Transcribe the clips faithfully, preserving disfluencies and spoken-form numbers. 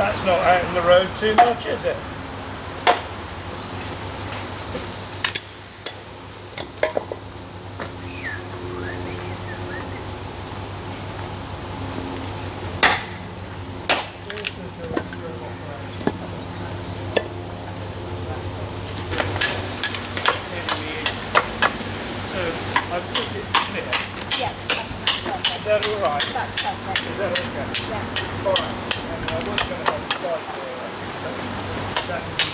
That's not out in the road too much, is it? I've put it clear. Yes, that's perfect. Is that all right? That's perfect. Is that okay? Yeah. All right. And I was going to have a start there. That's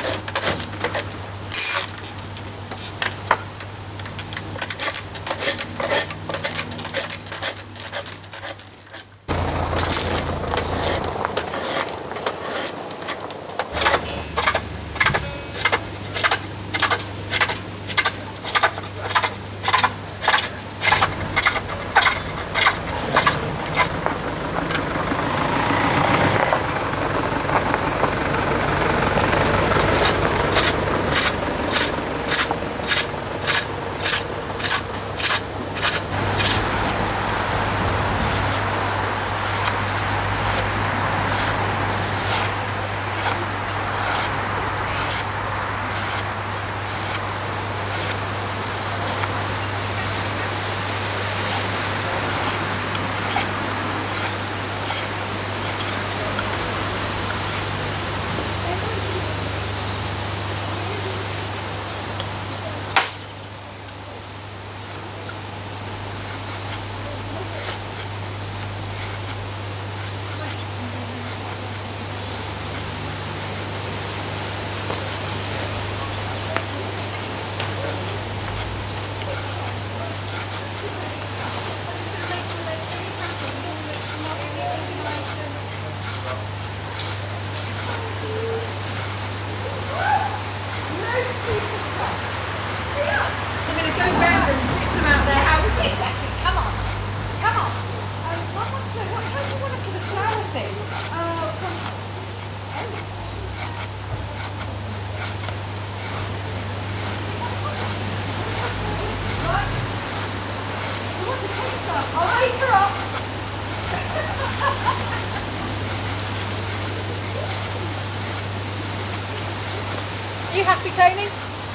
Are you happy, Tony?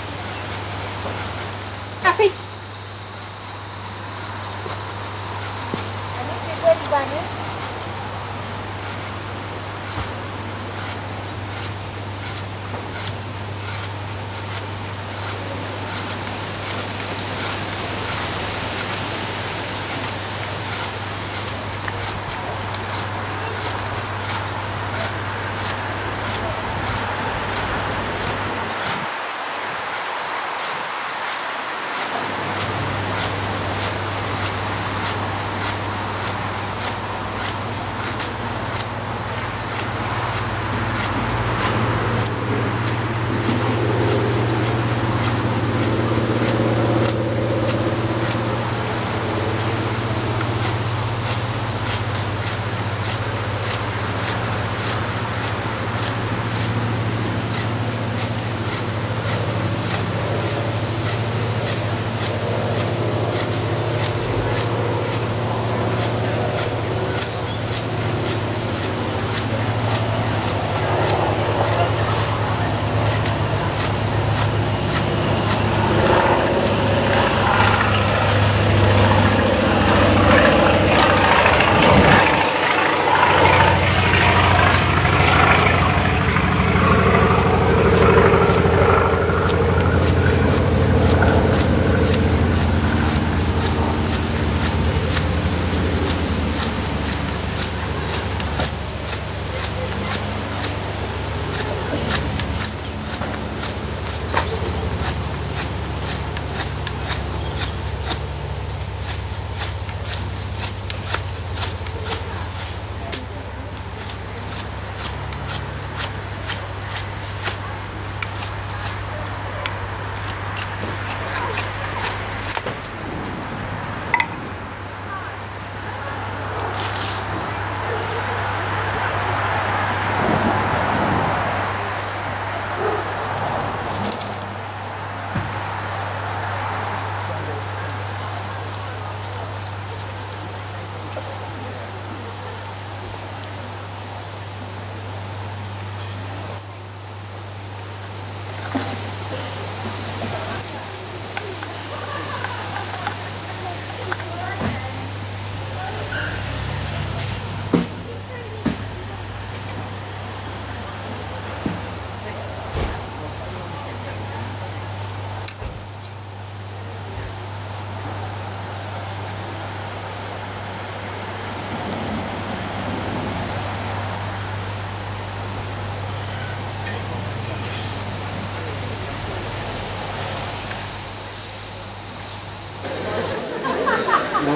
Happy? I think you're ready, bangers.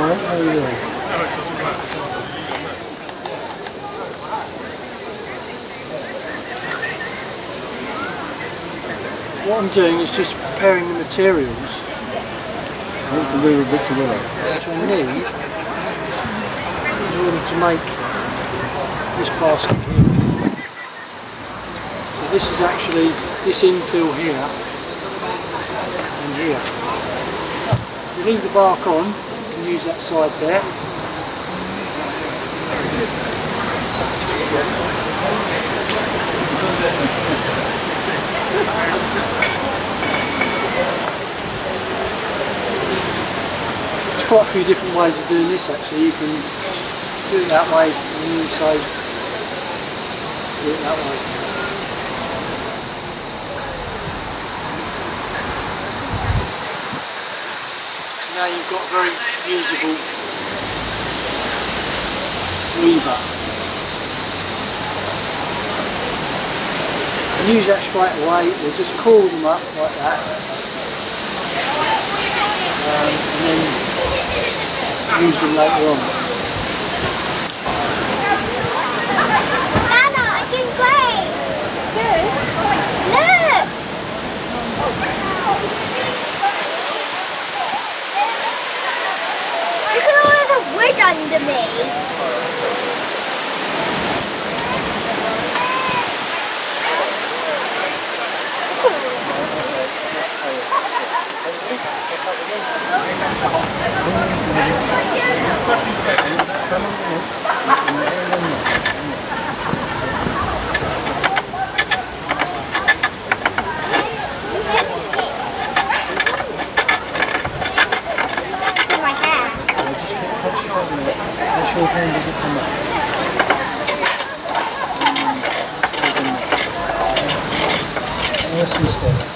Alright, how are you doing? What I'm doing is just preparing the materials What to do with bits of willow? which I need in order to make this basket here. So this is actually this infill here and here. If you leave the bark on, you can use that side there. There's quite a few different ways of doing this actually. You can do it that way and then also do it that way. So now you've got a very usable weaver. And use that straight away or just coil them up like that. Um, and then use them later on. Nana, I'm doing great. Good. Look. Look at all of the wood under me. It's in my hair. Just keep concentrating on it. Make sure your hand doesn't come up. Nice and steady.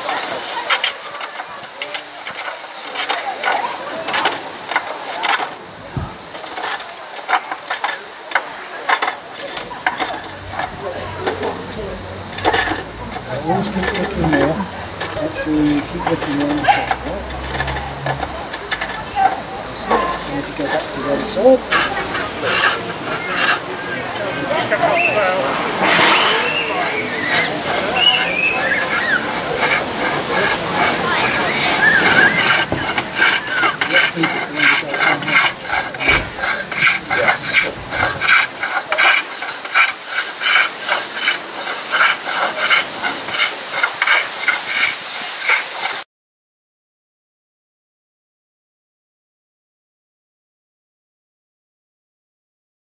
Always keep looking there. Make sure you keep looking around the top. Right? That's it. And if you go back to the other side.